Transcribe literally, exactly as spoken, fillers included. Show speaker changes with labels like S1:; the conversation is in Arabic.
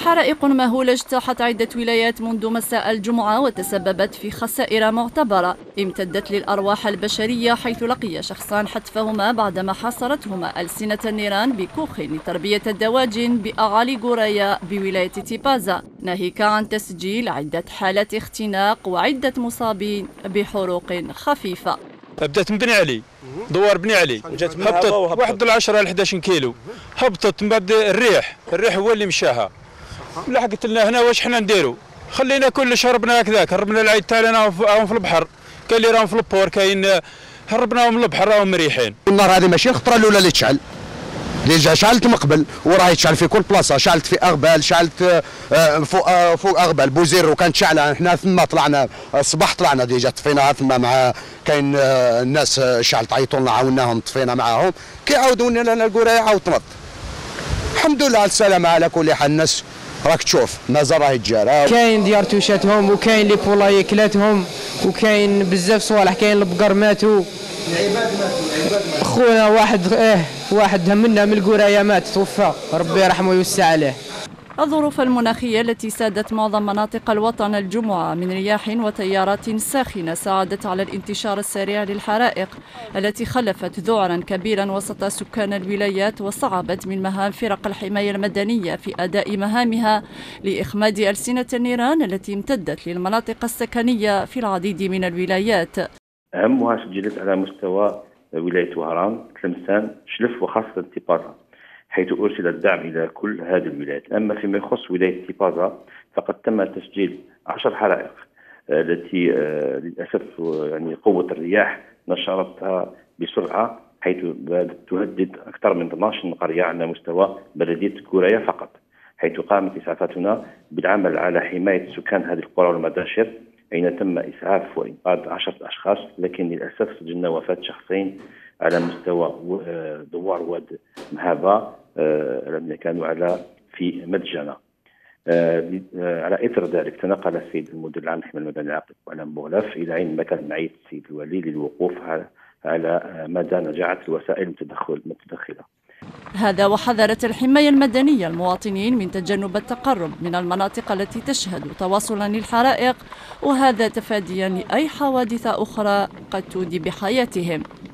S1: حرائق مهولة اجتاحت عدة ولايات منذ مساء الجمعة وتسببت في خسائر معتبرة امتدت للأرواح البشرية، حيث لقي شخصان حتفهما بعدما حاصرتهما ألسنة النيران بكوخ لتربية الدواجن بأعالي غورايا بولاية تيبازا، ناهيك عن تسجيل عدة حالات اختناق وعدة مصابين بحروق خفيفة.
S2: بدات من بني علي، دوار بني علي، هبطت واحد العشرة ل إحدى عشر كيلو، هبطت من بعد الريح، الريح هو اللي مشاها. لحقت لنا هنا واش حنا نديرو؟ خلينا كل شربنا هكذاك، هربنا العيد تاعنا راهم في البحر، كاين اللي راهم في البور، كاين هربناهم من البحر راهم مريحين.
S3: النار هذه ماشي الخطره الاولى اللي تشعل، ديجا شعلت من قبل وراهي تشعل في كل بلاصه، شعلت في اغبال، شعلت فوق فوق اغبال بوزير وكانت شعله، حنا ثم طلعنا الصباح طلعنا ديجا طفينا ثم مع كاين الناس شعلت عيطوا لنا عاوناهم طفينا معاهم، كي عاودوا لنا القرايه عاود تنط. الحمد لله على السلامه على كل حال. الناس راك تشوف مازال راهي تجارة،
S4: كاين ديار توشاتهم وكاين لي بولاي كلاتهم وكاين بزاف صوالح، كاين البقر ماتوا، العباد ماتوا، العباد ماتوا. خونا واحد اه واحد منا من القرايه مات توفى، ربي يرحمه ويوسع عليه.
S1: الظروف المناخية التي سادت معظم مناطق الوطن الجمعة من رياح وتيارات ساخنة ساعدت على الانتشار السريع للحرائق التي خلفت ذعرا كبيرا وسط سكان الولايات، وصعبت من مهام فرق الحماية المدنية في أداء مهامها لإخماد ألسنة النيران التي امتدت للمناطق السكنية في العديد من الولايات.
S5: أهمها سجلت على مستوى ولاية وهران، تلمسان، شلف وخاصة تيبازا، حيث أرسل الدعم إلى كل هذه الولايات. أما فيما يخص ولاية تيبازا فقد تم تسجيل عشر حرائق التي للأسف يعني قوة الرياح نشرتها بسرعة، حيث بدأت تهدد أكثر من اثنتي عشرة قرية على مستوى بلدية غورايا فقط، حيث قامت إسعافاتنا بالعمل على حماية سكان هذه القرى والمداشر، أين تم إسعاف وإنقاذ عشرة أشخاص، لكن للأسف سجلنا وفاة شخصين على مستوى دوار واد مهابة الذين كانوا على في مدجنة. على إثر ذلك تنقل السيد المدير العام للحماية المدنية العاقل وعلى مغلف إلى عين مكان معية السيد الولي للوقوف على مدى نجاعة الوسائل المتدخلة.
S1: هذا وحذرت الحماية المدنية المواطنين من تجنب التقرب من المناطق التي تشهد تواصلا للحرائق، وهذا تفاديا لأي حوادث أخرى قد تودي بحياتهم.